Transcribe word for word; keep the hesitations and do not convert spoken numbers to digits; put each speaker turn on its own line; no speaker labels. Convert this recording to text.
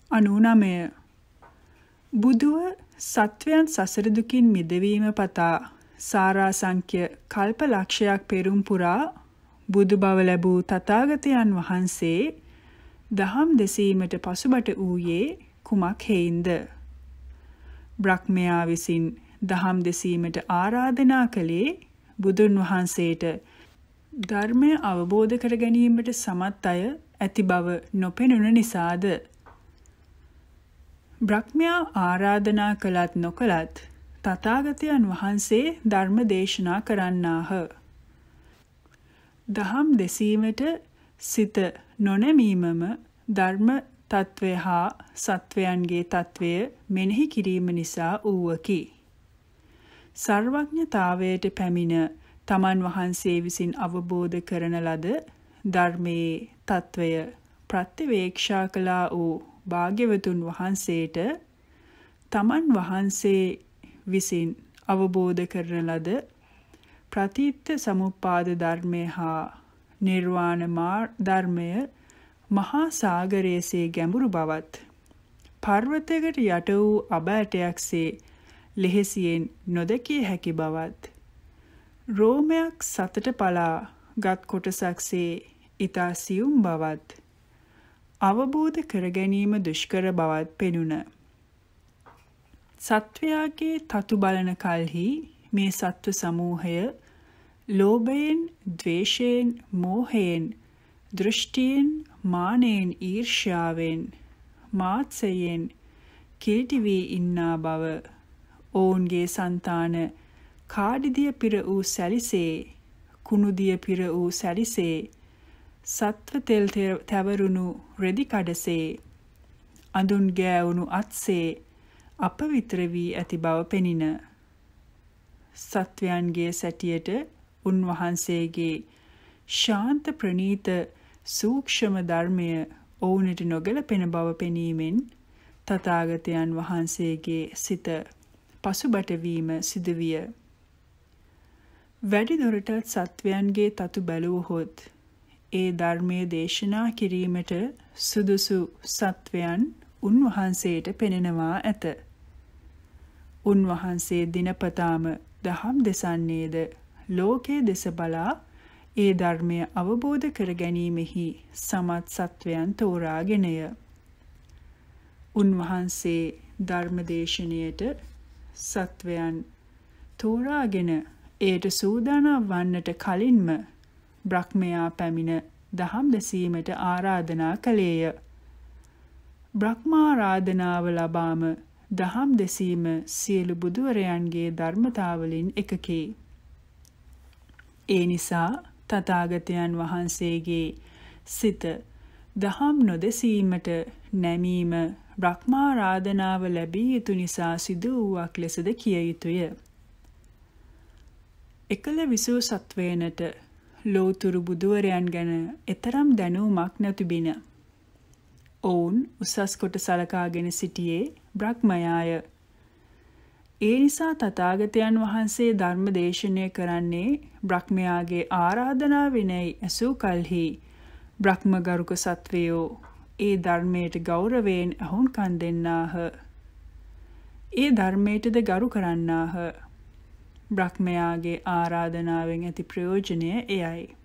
අනූනමය බුදුව සත්වයන් සසර දුකින් මිදවීම පතා සාරාසංඛ්‍ය කල්ප ලක්ෂයක් පෙරම් පුරා බුදු බව ලැබූ තථාගතයන් වහන්සේ දහම් දෙසීමට පසුබට වූයේ කුමක් හේයින්ද? බ්‍රහ්මයා විසින් දහම් දෙසීමට ආරාධනා කළේ බුදුන් වහන්සේට ධර්මය අවබෝධ කර ගැනීමට සමත් අය ඇති බව නොපෙනුන නිසාද? බ්‍රහ්මයා ආරාධනා කළත් නොකළත් තථාගතයන් වහන්සේ ධර්ම දේශනා කරන්නාහ. දහම් දෙසීමට සිත නොනැමීමම ධර්ම තත්වය හා සත්වයන්ගේ තත්වය මෙනෙහි කිරීම නිසා වූවකි. සර්වඥතාවයට පැමිණ තමන් වහන්සේ විසින් අවබෝධ කරන ලද ධර්මයේ තත්වය ප්‍රත්‍යවේක්ෂා කළා වූ භාග්‍යවතුන් වහන්සේට තමන් වහන්සේ විසින් අවබෝධ කරන ලද ප්‍රතිත්ථ සමුප්පාද ධර්මය හා නිර්වාණ ධර්මය මහා සාගරයේසේ ගැඹුරු බවත් පර්වතයකට යට වූ අබ ඇටයක්සේ ලෙහෙසියෙන් නොදැකිය හැකි බවත් රෝමයක් සතට පලා ගත් කොටසක්සේ ඊතා සියුම් බවත් අවබෝධ කර ගැනීම දුෂ්කර බවත් පෙනුන. සත්වයාගේ තතු බලන කල්හි මේ සත්ව සමූහය ලෝභයෙන්, ද්වේෂයෙන්, මෝහයෙන්, දෘෂ්ටියෙන්, මානයෙන්, ඊර්ෂ්‍යාවෙන්, මාත්සයෙන් කිලිටි වී ඉන්නා බව ඔවුන්ගේ సంతාන කාඩිදිය පිර වූ සැලිසේ, කුණුදිය පිර වූ සැලිසේ, සත්ව තෙල් තැවරුණු රෙදි කඩසේ, අඳුන් ගෑවුණු අත්සේ අපවිත්‍ර වී ඇති බව පෙනින. සත්වයන්ගේ සැටියට උන්වහන්සේගේ ශාන්ත ප්‍රණීත සූක්ෂම ධර්මය ඔවුනට නොගැලපෙන බව පෙනීමෙන් තථාගතයන් වහන්සේගේ සිත පසුබට වීම සිදුවිය. වැඩිදුරටත් සත්වයන්ගේ තතු බැලුවහොත් ඒ ධර්මයේ දේශනා කිරීමට සුදුසු සත්වයන් උන්වහන්සේට පෙනෙනවා ඇත. උන්වහන්සේ දිනපතාම දහම් දෙසන්නේද ලෝකයේ දෙස බලා ඒ ධර්මය අවබෝධ කර ගැනීමෙහි සමත් සත්වයන් තෝරාගෙනය. උන්වහන්සේ ධර්මදේශනයට සත්වයන් තෝරාගෙන එයට සූදානම් වන්නට කලින්ම බ්‍රහ්මයා පැමිණ දහම් දෙසීමට ආරාධනා කළේය. බ්‍රහ්මාරාධනාව ලබාම දහම් දෙසීම සියලු බුදුවරයන්ගේ ධර්මතාවලින් එකකි. ඒ නිසා තථාගතයන් වහන්සේගේ සිත දහම් නොදෙසීමට නැමීම බ්‍රහ්මාරාධනාව ලැබිය යුතු නිසා සිදු වූවක් ලෙසද කිය යුතුය. එකල විසූ සත්වයනට ලෝතුරු බුදුවරයන් ගැන එතරම් දැනුමක් නැතිබින. ඔවුන් උසස් කොට සලකාගෙන සිටියේ බ්‍රහ්මයාය. ඒ නිසා තථාගතයන් වහන්සේ ධර්ම දේශනය කරන්නේ බ්‍රහ්මයාගේ ආරාධනාවෙනයි ඇසූ කල්හි බ්‍රහ්මගරුක සත්වයෝ ඒ ධර්මයට ගෞරවයෙන් අහුම්කන් දෙන්නාහ. ඒ ධර්මයටද ගරු කරන්නාහ. බ්‍රහ්මයාගේ ආරාධනාවෙන් ඇති ප්‍රයෝජනය එයයි.